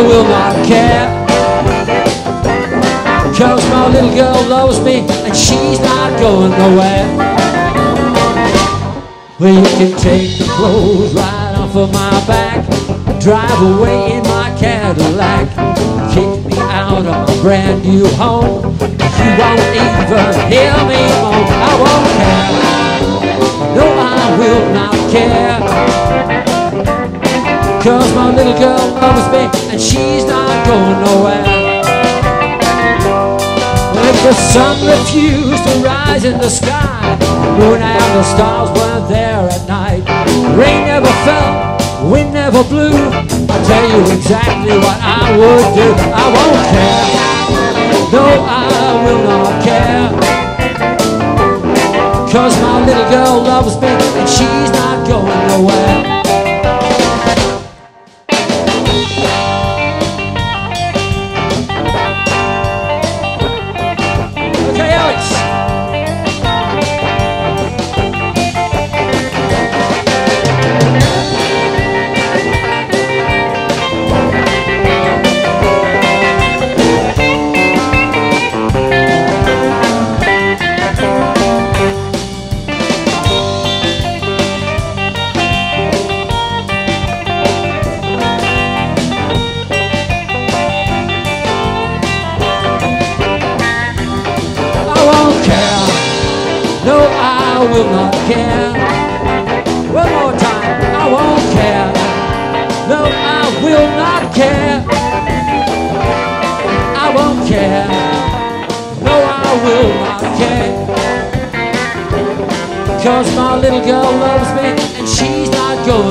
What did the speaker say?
will not care, 'cause my little girl loves me and she's not going nowhere. Well, you can take the clothes right off of my back, drive away in my Cadillac, kick me out of my brand new home. You won't even hear me moan. I won't care, no I will not care, 'cause my little girl loves me and she's not going nowhere. Well, if the sun refused to rise in the sky, moon and the stars weren't there at night, rain never fell, wind never blew, I'll tell you exactly what I would do. I won't care, no I will not care, 'cause my little girl loves me and she's not going nowhere. Okay, Alex. I will not care. One more time. I won't care. No, I will not care. I won't care. No, I will not care, 'cause my little girl loves me and she's not going